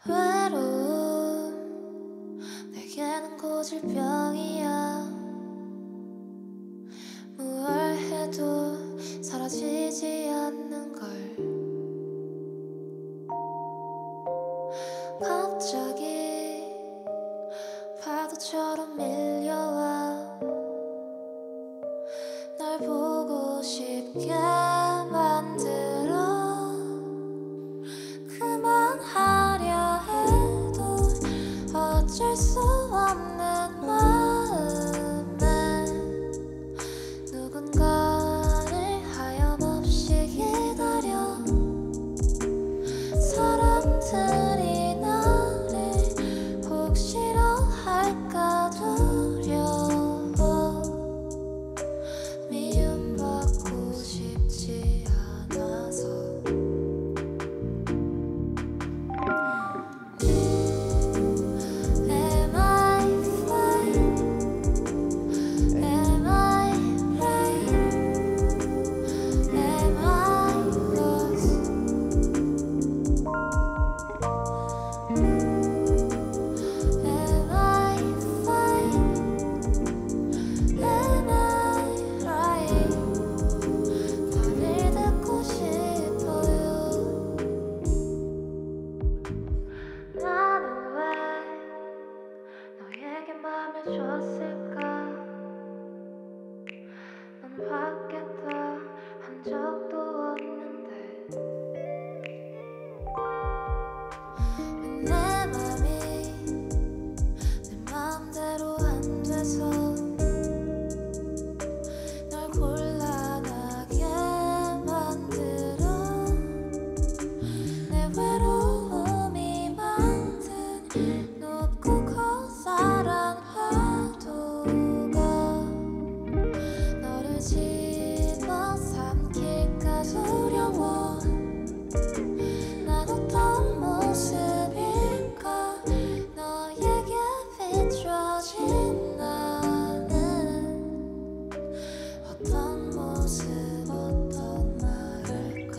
외로움 내게는 고질병이야. 무얼 해도 사라지지 않는 걸. 갑자기 파도처럼 밀려와 날 보고 싶게 만들어. 그만하려 해도 어쩔 수 없는 마음에 누군가를 하염없이 기다려. 사람들이 나를 혹 싫어할까 두려워. 미움받고 싶지 않아서. Am I fine? Am I right? Am I lost? Am I fine? Am I right? 답을 듣고 싶어요. 나는 왜 너에게 맘을 줬을까? 넌 받겠다 한 적도 없는데 내 맘이 내 마음대로 안 돼서 널 곤란하게 만들어. 내 외로움이 만든 높고 커다란 파도가 너를 집어삼킬까 두려워. 난 어떤 모습일까? 너에게 비춰진 나는 어떤 모습 어떤 말일까?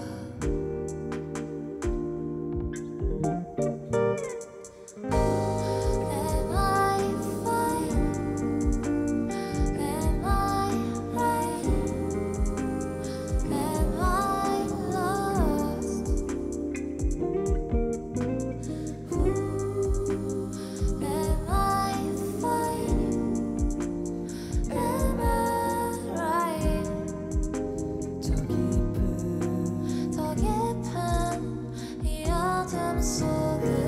Am I fine? Am I right? Am I lost? Am I fine? Am I right? 더 깊은 이 어둠 속을